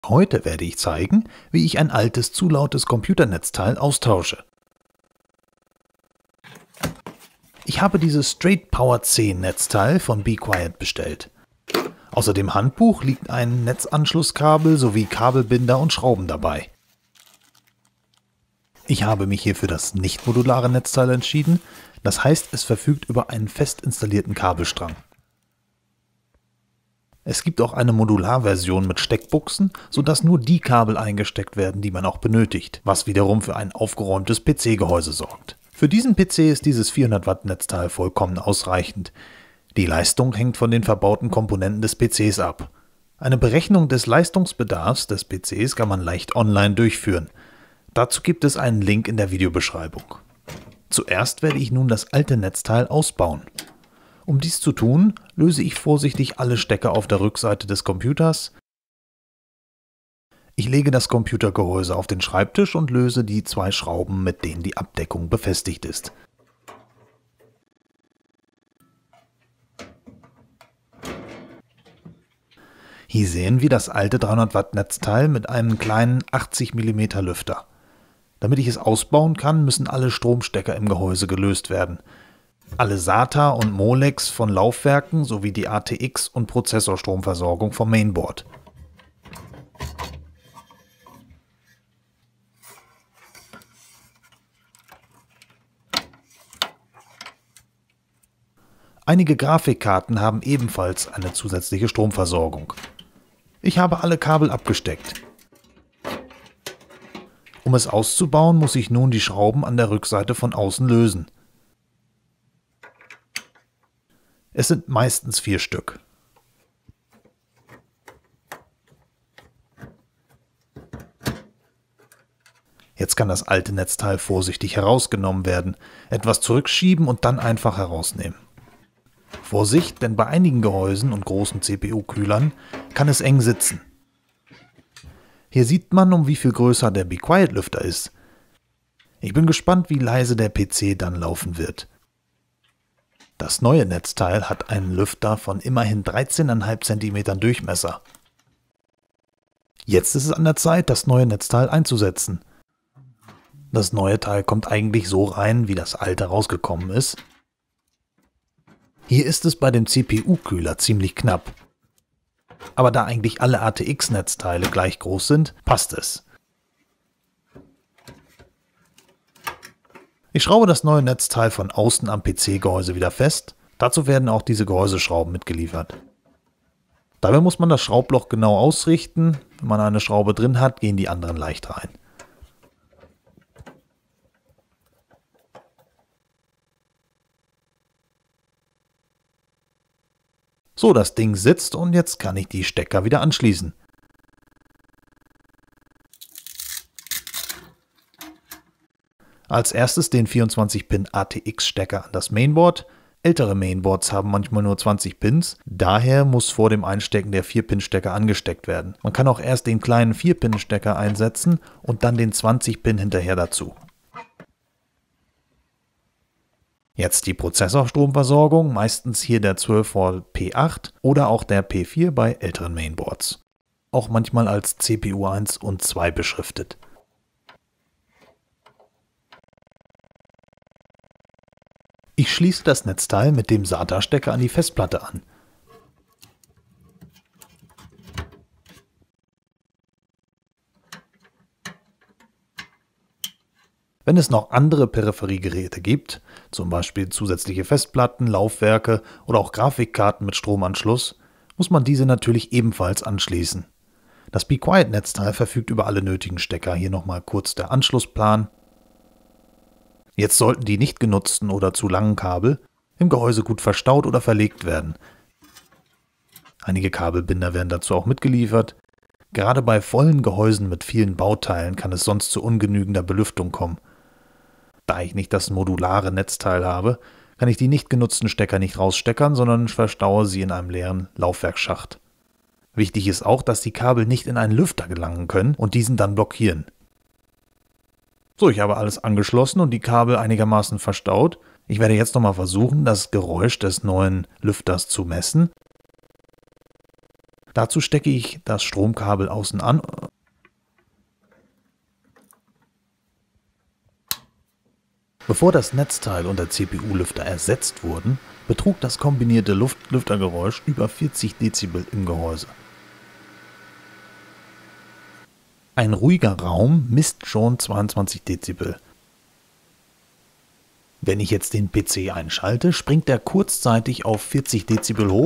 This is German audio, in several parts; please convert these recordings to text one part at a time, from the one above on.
Heute werde ich zeigen, wie ich ein altes, zu lautes Computernetzteil austausche. Ich habe dieses Straight Power 10 Netzteil von Be Quiet bestellt. Außer dem Handbuch liegt ein Netzanschlusskabel sowie Kabelbinder und Schrauben dabei. Ich habe mich hier für das nicht modulare Netzteil entschieden, das heißt, es verfügt über einen fest installierten Kabelstrang. Es gibt auch eine Modularversion mit Steckbuchsen, sodass nur die Kabel eingesteckt werden, die man auch benötigt, was wiederum für ein aufgeräumtes PC-Gehäuse sorgt. Für diesen PC ist dieses 400 Watt Netzteil vollkommen ausreichend. Die Leistung hängt von den verbauten Komponenten des PCs ab. Eine Berechnung des Leistungsbedarfs des PCs kann man leicht online durchführen. Dazu gibt es einen Link in der Videobeschreibung. Zuerst werde ich nun das alte Netzteil ausbauen. Um dies zu tun, löse ich vorsichtig alle Stecker auf der Rückseite des Computers. Ich lege das Computergehäuse auf den Schreibtisch und löse die 2 Schrauben, mit denen die Abdeckung befestigt ist. Hier sehen wir das alte 300 Watt Netzteil mit einem kleinen 80 mm Lüfter. Damit ich es ausbauen kann, müssen alle Stromstecker im Gehäuse gelöst werden. Alle SATA und Molex von Laufwerken sowie die ATX und Prozessorstromversorgung vom Mainboard. Einige Grafikkarten haben ebenfalls eine zusätzliche Stromversorgung. Ich habe alle Kabel abgesteckt. Um es auszubauen, muss ich nun die Schrauben an der Rückseite von außen lösen. Es sind meistens 4 Stück. Jetzt kann das alte Netzteil vorsichtig herausgenommen werden, etwas zurückschieben und dann einfach herausnehmen. Vorsicht, denn bei einigen Gehäusen und großen CPU-Kühlern kann es eng sitzen. Hier sieht man, um wie viel größer der Be Quiet Lüfter ist. Ich bin gespannt, wie leise der PC dann laufen wird. Das neue Netzteil hat einen Lüfter von immerhin 13,5 cm Durchmesser. Jetzt ist es an der Zeit, das neue Netzteil einzusetzen. Das neue Teil kommt eigentlich so rein, wie das alte rausgekommen ist. Hier ist es bei dem CPU-Kühler ziemlich knapp. Aber da eigentlich alle ATX-Netzteile gleich groß sind, passt es. Ich schraube das neue Netzteil von außen am PC-Gehäuse wieder fest. Dazu werden auch diese Gehäuseschrauben mitgeliefert. Dabei muss man das Schraubloch genau ausrichten. Wenn man eine Schraube drin hat, gehen die anderen leicht rein. So, das Ding sitzt und jetzt kann ich die Stecker wieder anschließen. Als erstes den 24-Pin ATX-Stecker an das Mainboard. Ältere Mainboards haben manchmal nur 20 Pins, daher muss vor dem Einstecken der 4-Pin-Stecker angesteckt werden. Man kann auch erst den kleinen 4-Pin-Stecker einsetzen und dann den 20-Pin hinterher dazu. Jetzt die Prozessorstromversorgung, meistens hier der 12V P8 oder auch der P4 bei älteren Mainboards. Auch manchmal als CPU 1 und 2 beschriftet. Ich schließe das Netzteil mit dem SATA-Stecker an die Festplatte an. Wenn es noch andere Peripheriegeräte gibt, zum Beispiel zusätzliche Festplatten, Laufwerke oder auch Grafikkarten mit Stromanschluss, muss man diese natürlich ebenfalls anschließen. Das Be Quiet Netzteil verfügt über alle nötigen Stecker. Hier nochmal kurz der Anschlussplan. Jetzt sollten die nicht genutzten oder zu langen Kabel im Gehäuse gut verstaut oder verlegt werden. Einige Kabelbinder werden dazu auch mitgeliefert. Gerade bei vollen Gehäusen mit vielen Bauteilen kann es sonst zu ungenügender Belüftung kommen. Da ich nicht das modulare Netzteil habe, kann ich die nicht genutzten Stecker nicht raussteckern, sondern verstaue sie in einem leeren Laufwerksschacht. Wichtig ist auch, dass die Kabel nicht in einen Lüfter gelangen können und diesen dann blockieren. So, ich habe alles angeschlossen und die Kabel einigermaßen verstaut. Ich werde jetzt nochmal versuchen, das Geräusch des neuen Lüfters zu messen. Dazu stecke ich das Stromkabel außen an. Bevor das Netzteil und der CPU-Lüfter ersetzt wurden, betrug das kombinierte Lüftergeräusch über 40 Dezibel im Gehäuse. Ein ruhiger Raum misst schon 22 Dezibel. Wenn ich jetzt den PC einschalte, springt er kurzzeitig auf 40 Dezibel hoch .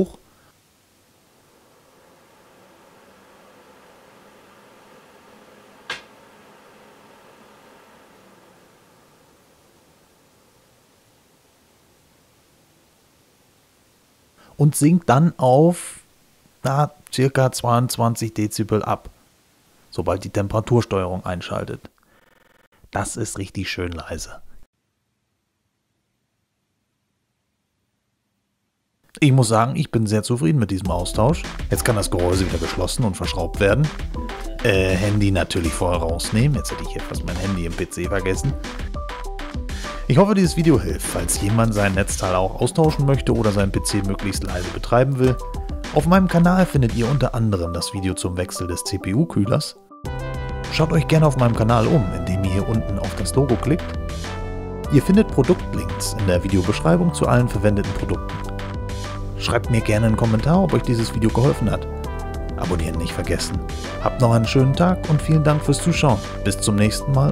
Und sinkt dann auf ca. 22 Dezibel ab, sobald die Temperatursteuerung einschaltet. Das ist richtig schön leise. Ich muss sagen, ich bin sehr zufrieden mit diesem Austausch. Jetzt kann das Gehäuse wieder geschlossen und verschraubt werden. Handy natürlich vorher rausnehmen. Jetzt hätte ich etwas mein Handy im PC vergessen. Ich hoffe, dieses Video hilft, falls jemand sein Netzteil auch austauschen möchte oder seinen PC möglichst leise betreiben will. Auf meinem Kanal findet ihr unter anderem das Video zum Wechsel des CPU-Kühlers. Schaut euch gerne auf meinem Kanal um, indem ihr hier unten auf das Logo klickt. Ihr findet Produktlinks in der Videobeschreibung zu allen verwendeten Produkten. Schreibt mir gerne einen Kommentar, ob euch dieses Video geholfen hat. Abonnieren nicht vergessen. Habt noch einen schönen Tag und vielen Dank fürs Zuschauen. Bis zum nächsten Mal.